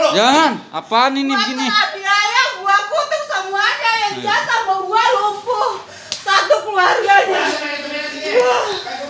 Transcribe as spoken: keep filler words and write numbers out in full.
Jangan, apaan ini Gua begini? kena biaya, gua kutuk semuanya yang jatah mau gua lumpuh satu keluarganya. Wah.